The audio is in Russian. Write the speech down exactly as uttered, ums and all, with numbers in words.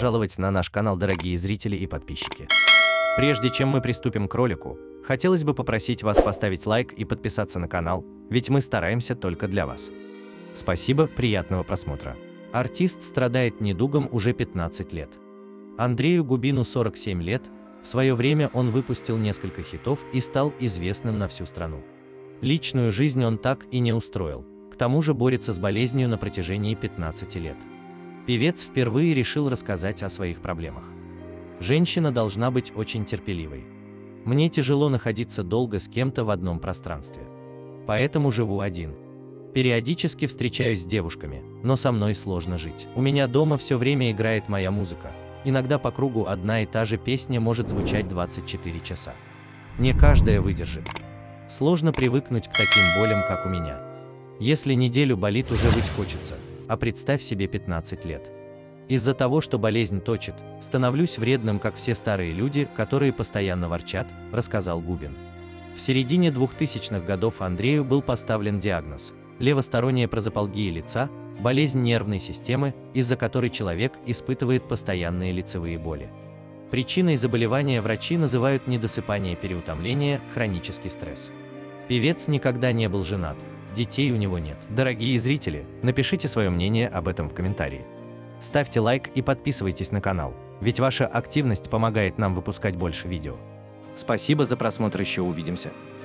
пожаловать на наш канал, дорогие зрители и подписчики. Прежде чем мы приступим к ролику, хотелось бы попросить вас поставить лайк и подписаться на канал, ведь мы стараемся только для вас. Спасибо, приятного просмотра. Артист страдает недугом уже пятнадцать лет. Андрею Губину сорок семь лет, в свое время он выпустил несколько хитов и стал известным на всю страну. Личную жизнь он так и не устроил, к тому же борется с болезнью на протяжении пятнадцати лет. Певец впервые решил рассказать о своих проблемах. Женщина должна быть очень терпеливой. Мне тяжело находиться долго с кем-то в одном пространстве. Поэтому живу один. Периодически встречаюсь с девушками, но со мной сложно жить. У меня дома все время играет моя музыка. Иногда по кругу одна и та же песня может звучать двадцать четыре часа. Не каждая выдержит. Сложно привыкнуть к таким болям, как у меня. Если неделю болит, уже выть хочется, а представь себе пятнадцать лет. Из-за того, что болезнь точит, становлюсь вредным, как все старые люди, которые постоянно ворчат, рассказал Губин. В середине двухтысячных годов Андрею был поставлен диагноз – левосторонняя прозапалгия лица, болезнь нервной системы, из-за которой человек испытывает постоянные лицевые боли. Причиной заболевания врачи называют недосыпание, переутомление, хронический стресс. Певец никогда не был женат, детей у него нет. Дорогие зрители, напишите свое мнение об этом в комментарии. Ставьте лайк и подписывайтесь на канал, ведь ваша активность помогает нам выпускать больше видео. Спасибо за просмотр, еще увидимся.